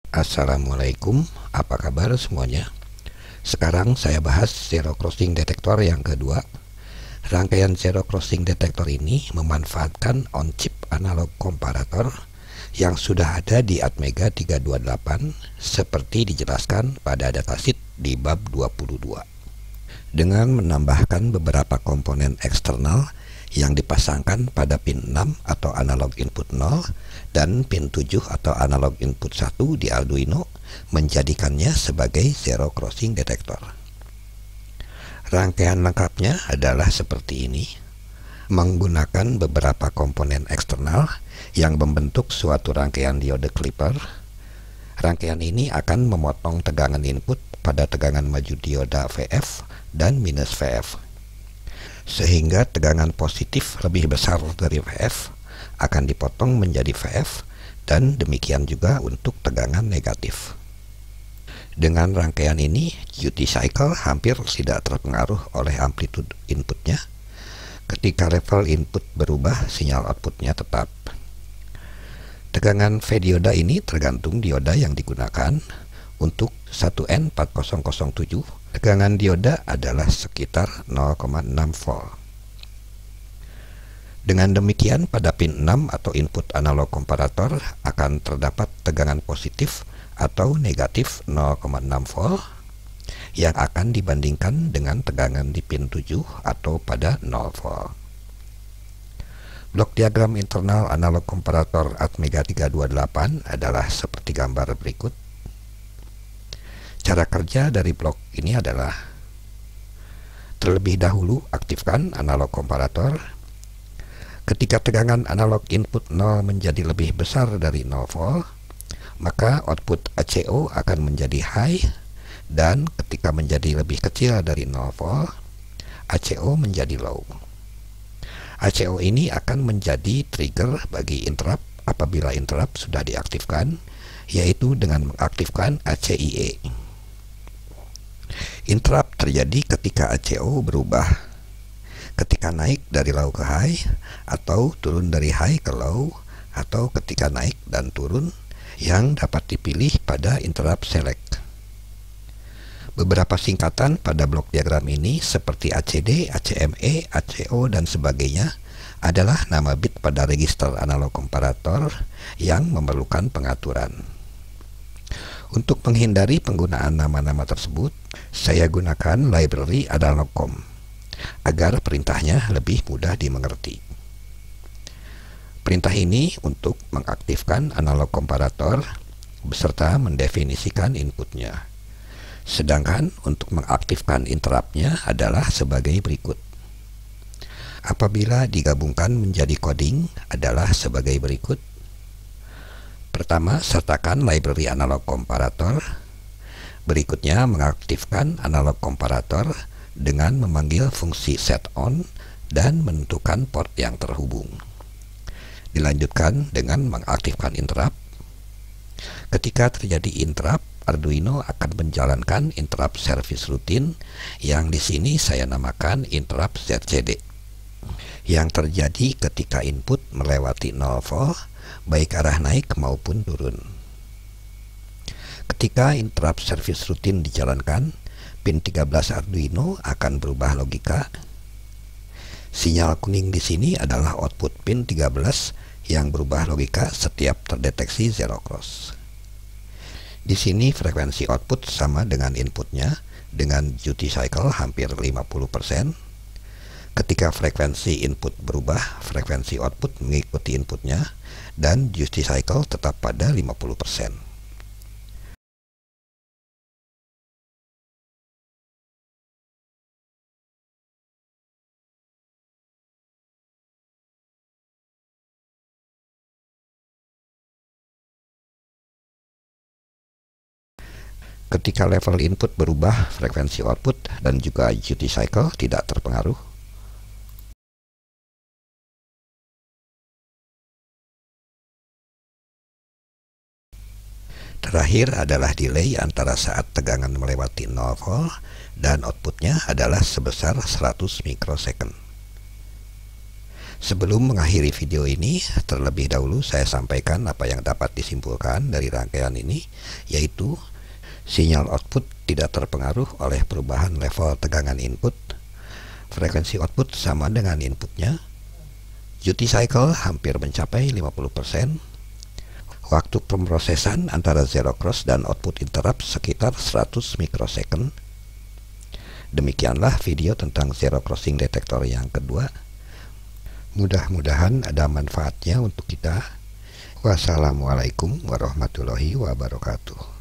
Assalamualaikum, apa kabar semuanya? Sekarang saya bahas zero crossing detektor yang kedua. Rangkaian zero crossing detektor ini memanfaatkan on-chip analog komparator yang sudah ada di Atmega 328 seperti dijelaskan pada datasheet di bab 22. Dengan menambahkan beberapa komponen eksternal yang dipasangkan pada pin 6 atau analog input 0 dan pin 7 atau analog input 1 di Arduino menjadikannya sebagai zero crossing detektor. Rangkaian lengkapnya adalah seperti ini. Menggunakan beberapa komponen eksternal yang membentuk suatu rangkaian diode clipper, rangkaian ini akan memotong tegangan input pada tegangan maju dioda VF dan minus VF, sehingga tegangan positif lebih besar dari VF akan dipotong menjadi VF, dan demikian juga untuk tegangan negatif. Dengan rangkaian ini, duty cycle hampir tidak terpengaruh oleh amplitude inputnya. Ketika level input berubah, sinyal outputnya tetap. Tegangan V dioda ini tergantung dioda yang digunakan. Untuk 1N4007, tegangan dioda adalah sekitar 0,6 volt. Dengan demikian, pada pin 6 atau input analog komparator akan terdapat tegangan positif atau negatif 0,6 volt yang akan dibandingkan dengan tegangan di pin 7 atau pada 0 volt. Blok diagram internal analog komparator Atmega 328 adalah seperti gambar berikut. Cara kerja dari blok ini adalah: terlebih dahulu aktifkan analog komparator. Ketika tegangan analog input 0 menjadi lebih besar dari 0 volt, maka output ACO akan menjadi high, dan ketika menjadi lebih kecil dari 0 volt, ACO menjadi low. ACO ini akan menjadi trigger bagi interrupt apabila interrupt sudah diaktifkan, yaitu dengan mengaktifkan ACIE. Interrupt terjadi ketika ACO berubah, ketika naik dari low ke high, atau turun dari high ke low, atau ketika naik dan turun, yang dapat dipilih pada interrupt select. Beberapa singkatan pada blok diagram ini seperti ACD, ACME, ACO, dan sebagainya adalah nama bit pada register analog komparator yang memerlukan pengaturan. Untuk menghindari penggunaan nama-nama tersebut, saya gunakan library analogcom agar perintahnya lebih mudah dimengerti. Perintah ini untuk mengaktifkan analog komparator beserta mendefinisikan inputnya. Sedangkan untuk mengaktifkan interruptnya adalah sebagai berikut. Apabila digabungkan menjadi coding adalah sebagai berikut. Pertama, sertakan library analog komparator. Berikutnya, mengaktifkan analog komparator dengan memanggil fungsi setOn dan menentukan port yang terhubung. Dilanjutkan dengan mengaktifkan interrupt. Ketika terjadi interrupt, Arduino akan menjalankan interrupt service routine yang di sini saya namakan interrupt ZCD, yang terjadi ketika input melewati 0 volt baik arah naik maupun turun. Ketika interrupt service routine dijalankan, pin 13 Arduino akan berubah logika. Sinyal kuning di sini adalah output pin 13 yang berubah logika setiap terdeteksi zero cross. Di sini frekuensi output sama dengan inputnya dengan duty cycle hampir 50%. Ketika frekuensi input berubah, frekuensi output mengikuti inputnya dan duty cycle tetap pada 50%. Ketika level input berubah, frekuensi output dan juga duty cycle tidak terpengaruh. Terakhir adalah delay antara saat tegangan melewati 0 volt dan outputnya adalah sebesar 100 mikrosecond. Sebelum mengakhiri video ini, terlebih dahulu saya sampaikan apa yang dapat disimpulkan dari rangkaian ini, yaitu sinyal output tidak terpengaruh oleh perubahan level tegangan input, frekuensi output sama dengan inputnya, duty cycle hampir mencapai 50%, waktu pemrosesan antara zero cross dan output interrupt sekitar 100 mikrosecond. Demikianlah video tentang zero crossing detektor yang kedua. Mudah-mudahan ada manfaatnya untuk kita. Wassalamualaikum warahmatullahi wabarakatuh.